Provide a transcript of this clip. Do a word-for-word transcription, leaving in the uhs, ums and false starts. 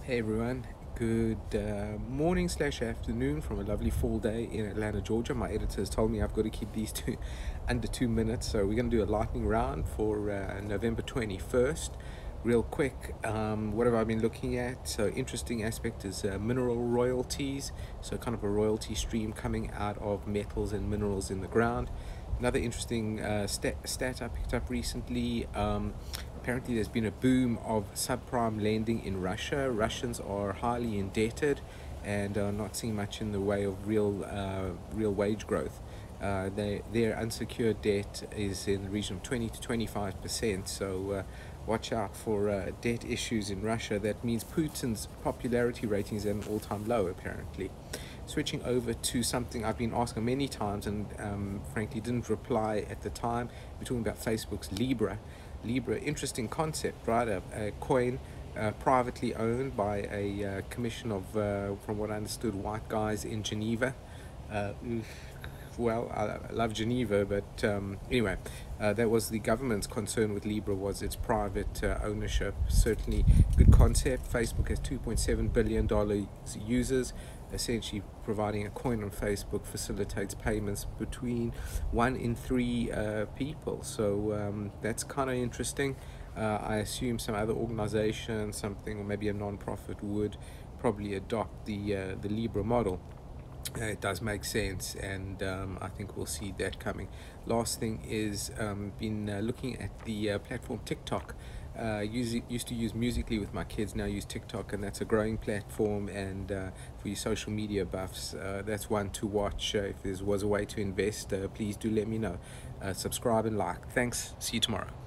Hey everyone, good uh, morning slash afternoon from a lovely fall day in Atlanta, Georgia. My editor has told me I've got to keep these two under two minutes, so we're going to do a lightning round for uh, November twenty-first. Real quick, um, what have I been looking at? So, interesting aspect is uh, mineral royalties, so kind of a royalty stream coming out of metals and minerals in the ground. Another interesting uh, stat, stat I picked up recently. Um, apparently, there's been a boom of subprime lending in Russia. Russians are highly indebted and are not seeing much in the way of real, uh, real wage growth. Uh, they, their unsecured debt is in the region of twenty to twenty-five percent. So uh, watch out for uh, debt issues in Russia. That means Putin's popularity rating is at an all-time low, apparently. Switching over to something I've been asking many times and um, frankly didn't reply at the time. We're talking about Facebook's Libra. Libra, interesting concept, right? A, a coin uh, privately owned by a uh, commission of, uh, from what I understood, white guys in Geneva. Uh, well, I love Geneva, but um, anyway, uh, that was the government's concern with Libra, was its private uh, ownership. Certainly good concept. Facebook has two point seven billion dollars users. Essentially providing a coin on Facebook facilitates payments between one in three uh, people. So um, that's kind of interesting. Uh, I assume some other organization, something, or maybe a non-profit would probably adopt the uh, the Libra model. Uh, it does make sense, and um, I think we'll see that coming. Last thing is um, been uh, looking at the uh, platform TikTok. Uh, use, used to use Musically with my kids, now use TikTok, and that's a growing platform. And uh, for you social media buffs, uh, that's one to watch. Uh, if there was a way to invest, uh, please do let me know. Uh, subscribe and like. Thanks. See you tomorrow.